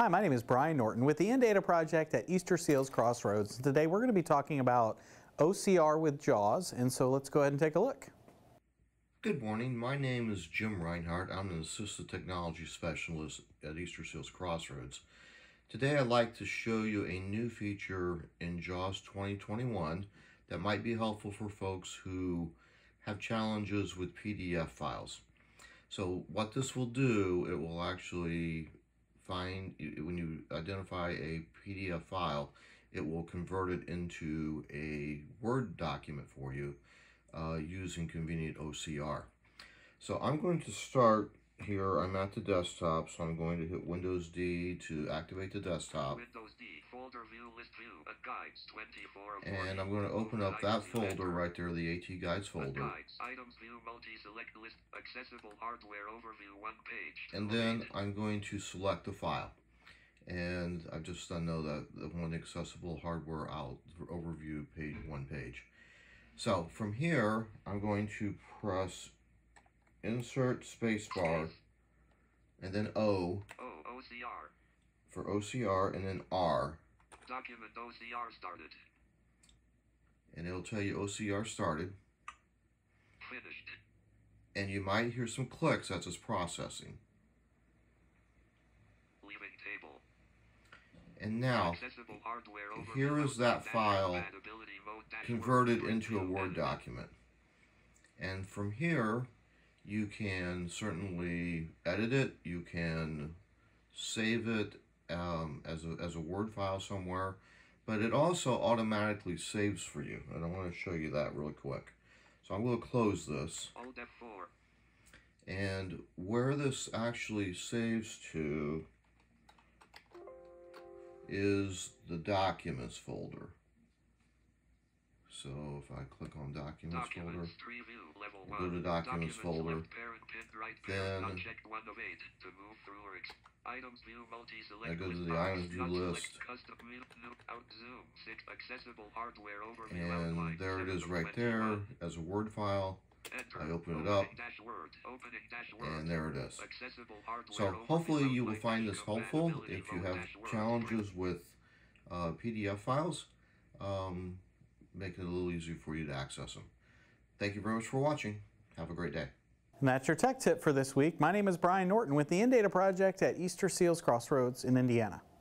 Hi, my name is Brian Norton with the In-Data Project at Easterseals Crossroads. Today we're going to be talking about OCR with JAWS, and so let's go ahead and take a look. Good morning, my name is Jim Rinehart. I'm an Assistive Technology Specialist at Easterseals Crossroads. Today I'd like to show you a new feature in JAWS 2021 that might be helpful for folks who have challenges with PDF files. So what this will do, it will actually find, when you identify a PDF file, it will convert it into a Word document for you using convenient OCR. So I'm going to start here. I'm at the desktop, so I'm going to hit Windows D to activate the desktop. Windows D, folder view, list view, guides, 24 of 40. And I'm going to open up that folder right there, the AT Guides folder. Guides, items view, multi-select list, accessible hardware overview, 1 page. And then I'm going to select the file. And I've just done that the one accessible hardware out overview page, 1 page. So from here, I'm going to press Insert Spacebar, and then O OCR for OCR, and then R. Document OCR started. And it'll tell you OCR started. Finished. And you might hear some clicks as it's processing. Leaving table. And now, here is that file converted into a Word document. And from here, you can certainly edit it, you can save it as a Word file somewhere, but it also automatically saves for you. And I want to show you that really quick. So I'm going to close this. Alt F4. And where this actually saves to is the Documents folder. So if I click on Documents folder, go to Documents folder, then I go to the Items View list, and there it is right there as a Word file. I open it up, and there it is. So hopefully you will find this helpful if you have challenges with PDF files. Make it a little easier for you to access them. Thank you very much for watching. Have a great day. And that's your tech tip for this week. My name is Brian Norton with the In-Data Project at Easterseals Crossroads in Indiana.